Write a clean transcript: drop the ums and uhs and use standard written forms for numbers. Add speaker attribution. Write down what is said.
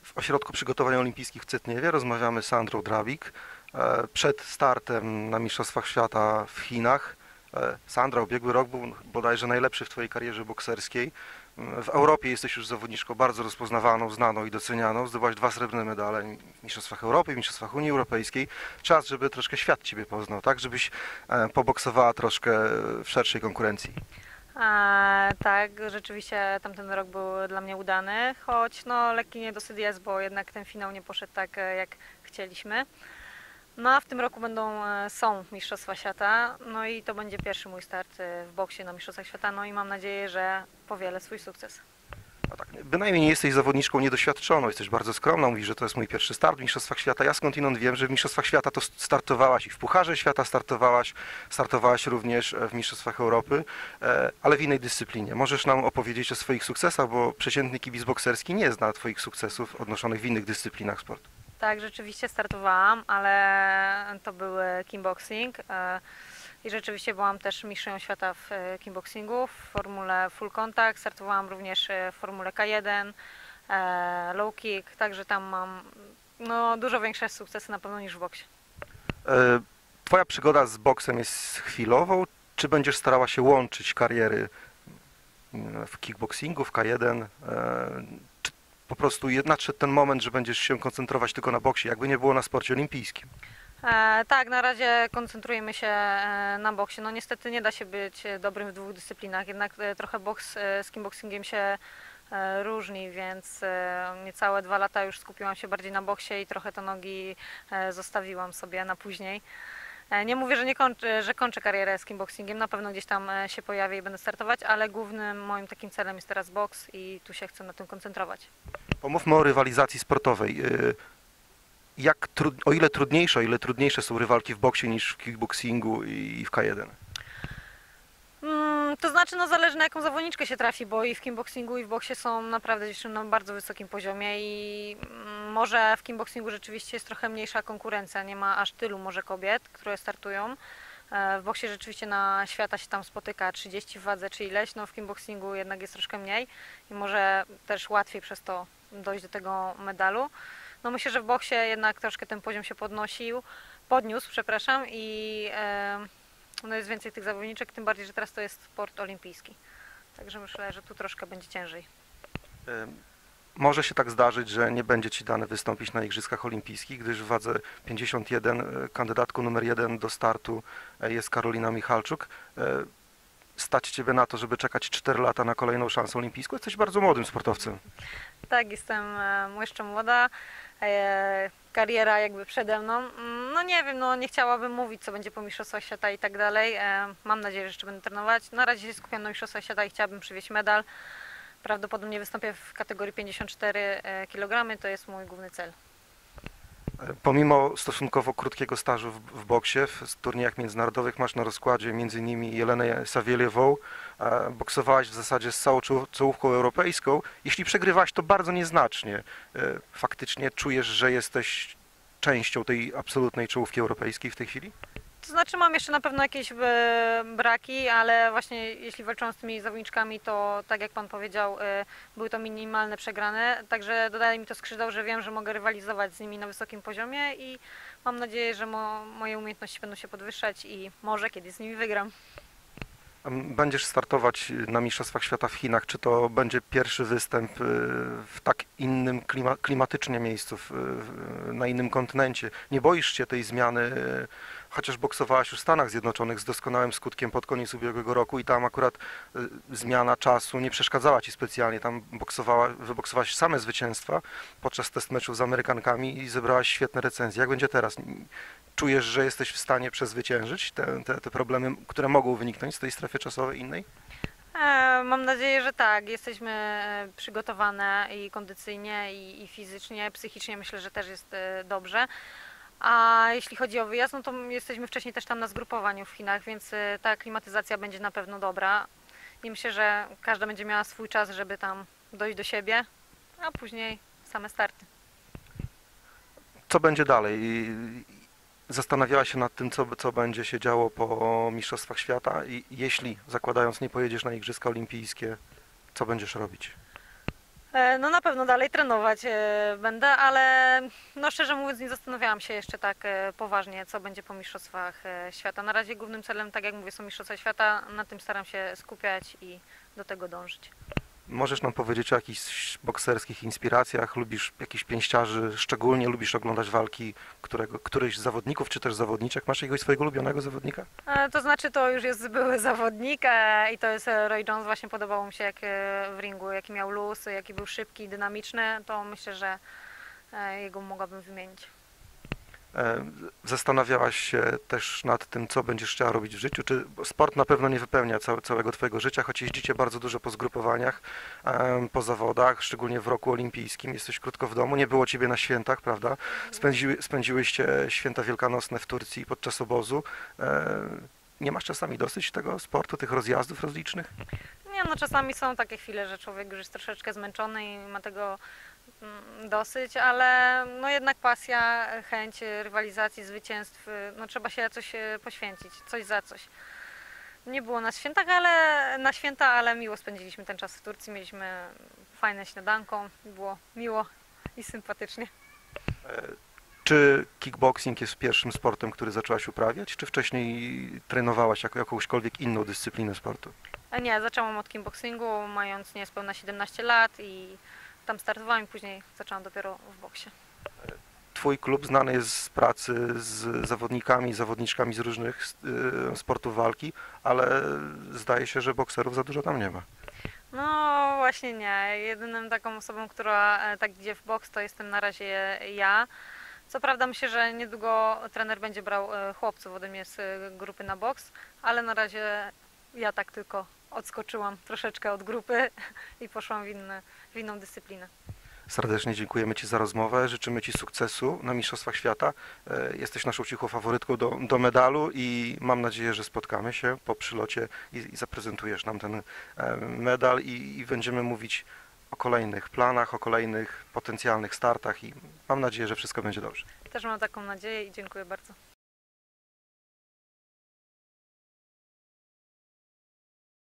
Speaker 1: w Ośrodku Przygotowań Olimpijskich w Cytniewie. Rozmawiamy z Sandrą Drawik przed startem na Mistrzostwach Świata w Chinach. Sandra, ubiegły rok był bodajże najlepszy w Twojej karierze bokserskiej. W Europie jesteś już zawodniczką bardzo rozpoznawaną, znaną i docenianą. Zdobyłaś 2 srebrne medale w Mistrzostwach Europy, w Mistrzostwach Unii Europejskiej. Czas, żeby troszkę świat Ciebie poznał, tak? Żebyś poboksowała troszkę w szerszej konkurencji.
Speaker 2: Tak, rzeczywiście tamten rok był dla mnie udany, choć no, lekki niedosyt jest, bo jednak ten finał nie poszedł tak, jak chcieliśmy. No a w tym roku są Mistrzostwa Świata, no i to będzie pierwszy mój start w boksie na Mistrzostwach Świata, no i mam nadzieję, że powielę swój sukces.
Speaker 1: A tak, bynajmniej nie jesteś zawodniczką niedoświadczoną, jesteś bardzo skromna, mówisz, że to jest mój pierwszy start w Mistrzostwach Świata. Ja skądinąd wiem, że w Mistrzostwach Świata to startowałaś i w Pucharze Świata startowałaś również w Mistrzostwach Europy, ale w innej dyscyplinie. Możesz nam opowiedzieć o swoich sukcesach, bo przeciętny kibic bokserski nie zna Twoich sukcesów odnoszonych w innych dyscyplinach sportu.
Speaker 2: Tak, rzeczywiście startowałam, ale to był kickboxing i rzeczywiście byłam też mistrzem świata w kickboxingu w formule full contact, startowałam również w formule K1, low kick, także tam mam no, dużo większe sukcesy na pewno niż w boksie.
Speaker 1: Twoja przygoda z boksem jest chwilową, czy będziesz starała się łączyć kariery w kickboxingu, w K1, czy po prostu nadszedł ten moment, że będziesz się koncentrować tylko na boksie, jakby nie było na sporcie olimpijskim?
Speaker 2: Tak, na razie koncentrujemy się na boksie. No niestety nie da się być dobrym w 2 dyscyplinach, jednak trochę boks z kickboxingiem się różni, więc niecałe 2 lata już skupiłam się bardziej na boksie i trochę te nogi zostawiłam sobie na później. Nie mówię, że kończę karierę z kickboxingiem, na pewno gdzieś tam się pojawię i będę startować, ale głównym moim takim celem jest teraz boks i tu się chcę na tym koncentrować.
Speaker 1: Pomówmy o rywalizacji sportowej. O ile trudniejsze są rywalki w boksie niż w kickboxingu i w K1?
Speaker 2: To znaczy, no zależy na jaką zawodniczkę się trafi, bo i w kickboxingu i w boksie są naprawdę dziewczyny na bardzo wysokim poziomie i może w kickboxingu rzeczywiście jest trochę mniejsza konkurencja, nie ma aż tylu może kobiet, które startują. W boksie rzeczywiście na świata się tam spotyka 30 w wadze czy ileś, no w kickboxingu jednak jest troszkę mniej i może też łatwiej przez to dojść do tego medalu. No myślę, że w boksie jednak troszkę ten poziom się podniósł, przepraszam, i no jest więcej tych zawodniczek, tym bardziej, że teraz to jest sport olimpijski. Także myślę, że tu troszkę będzie ciężej.
Speaker 1: Może się tak zdarzyć, że nie będzie Ci dane wystąpić na Igrzyskach Olimpijskich, gdyż w wadze 51 kandydatką numer 1 do startu jest Karolina Michalczuk. Stać Ciebie na to, żeby czekać 4 lata na kolejną szansę olimpijską? Jesteś bardzo młodym sportowcem.
Speaker 2: Tak, jestem jeszcze młoda, kariera jakby przede mną. No nie wiem, no nie chciałabym mówić, co będzie po Mistrzostwach Świata i tak dalej. Mam nadzieję, że jeszcze będę trenować. Na razie się skupiam na Mistrzostwach Świata i chciałabym przywieźć medal. Prawdopodobnie wystąpię w kategorii 54 kg, to jest mój główny cel.
Speaker 1: Pomimo stosunkowo krótkiego stażu w boksie, w turniejach międzynarodowych masz na rozkładzie m.in. Jelenę Sawieliewą, boksowałaś w zasadzie z całą czołówką europejską. Jeśli przegrywałaś, to bardzo nieznacznie. Faktycznie czujesz, że jesteś częścią tej absolutnej czołówki europejskiej w tej chwili?
Speaker 2: To znaczy mam jeszcze na pewno jakieś braki, ale właśnie jeśli walczyłam z tymi zawodniczkami, to tak jak Pan powiedział, były to minimalne przegrane, także dodaje mi to skrzydeł, że wiem, że mogę rywalizować z nimi na wysokim poziomie i mam nadzieję, że moje umiejętności będą się podwyższać i może kiedyś z nimi wygram.
Speaker 1: Będziesz startować na Mistrzostwach Świata w Chinach. Czy to będzie pierwszy występ w tak innym klimatycznie miejscu, na innym kontynencie? Nie boisz się tej zmiany, chociaż boksowałaś już w Stanach Zjednoczonych z doskonałym skutkiem pod koniec ubiegłego roku i tam akurat zmiana czasu nie przeszkadzała Ci specjalnie. Tam wyboksowałaś same zwycięstwa podczas test meczów z Amerykankami i zebrałaś świetne recenzje. Jak będzie teraz? Czujesz, że jesteś w stanie przezwyciężyć te problemy, które mogą wyniknąć z tej strefy czasowej innej?
Speaker 2: Mam nadzieję, że tak. Jesteśmy przygotowane i kondycyjnie, i fizycznie, psychicznie myślę, że też jest dobrze. A jeśli chodzi o wyjazd, no to jesteśmy wcześniej też tam na zgrupowaniu w Chinach, więc ta klimatyzacja będzie na pewno dobra. I myślę, że każda będzie miała swój czas, żeby tam dojść do siebie, a później same starty.
Speaker 1: Co będzie dalej? Zastanawiałaś się nad tym, co będzie się działo po Mistrzostwach Świata i jeśli, zakładając, nie pojedziesz na Igrzyska Olimpijskie, co będziesz robić?
Speaker 2: No na pewno dalej trenować będę, ale no szczerze mówiąc nie zastanawiałam się jeszcze tak poważnie, co będzie po Mistrzostwach Świata. Na razie głównym celem, tak jak mówię, są Mistrzostwa Świata, na tym staram się skupiać i do tego dążyć.
Speaker 1: Możesz nam powiedzieć o jakichś bokserskich inspiracjach? Lubisz jakichś pięściarzy? Szczególnie lubisz oglądać walki któryś z zawodników, czy też zawodniczek? Masz jakiegoś swojego ulubionego zawodnika?
Speaker 2: To znaczy to już jest były zawodnik i to jest Roy Jones. Właśnie podobało mi się jak w ringu, jaki miał luz, jaki był szybki, dynamiczny, to myślę, że jego mogłabym wymienić.
Speaker 1: Zastanawiałaś się też nad tym, co będziesz chciała robić w życiu? Czy sport na pewno nie wypełnia całego Twojego życia, choć jeździcie bardzo dużo po zgrupowaniach, po zawodach, szczególnie w roku olimpijskim, jesteś krótko w domu, nie było Ciebie na świętach, prawda? Spędziłyście święta wielkanocne w Turcji podczas obozu. Nie masz czasami dosyć tego sportu, tych rozjazdów rozlicznych?
Speaker 2: Nie, no czasami są takie chwile, że człowiek już jest troszeczkę zmęczony i ma tego dosyć, ale no jednak pasja, chęć rywalizacji, zwycięstw, no trzeba się coś poświęcić, coś za coś. Nie było na święta, ale miło spędziliśmy ten czas w Turcji, mieliśmy fajne śniadanko, było miło i sympatycznie.
Speaker 1: Czy kickboxing jest pierwszym sportem, który zaczęłaś uprawiać, czy wcześniej trenowałaś jakąśkolwiek inną dyscyplinę sportu?
Speaker 2: A nie, zaczęłam od kickboxingu, mając niespełna 17 lat i tam startowałam i później zaczęłam dopiero w boksie.
Speaker 1: Twój klub znany jest z pracy z zawodnikami, zawodniczkami z różnych sportów walki, ale zdaje się, że bokserów za dużo tam nie ma.
Speaker 2: No właśnie nie. Jedyną taką osobą, która tak idzie w boks, to jestem na razie ja. Co prawda myślę, że niedługo trener będzie brał chłopców ode mnie z grupy na boks, ale na razie ja tak tylko odskoczyłam troszeczkę od grupy i poszłam w inną dyscyplinę.
Speaker 1: Serdecznie dziękujemy Ci za rozmowę, życzymy Ci sukcesu na Mistrzostwach Świata. Jesteś naszą cichą faworytką do medalu i mam nadzieję, że spotkamy się po przylocie i zaprezentujesz nam ten medal i będziemy mówić o kolejnych planach, o kolejnych potencjalnych startach i mam nadzieję, że wszystko będzie dobrze.
Speaker 2: Też mam taką nadzieję i dziękuję bardzo.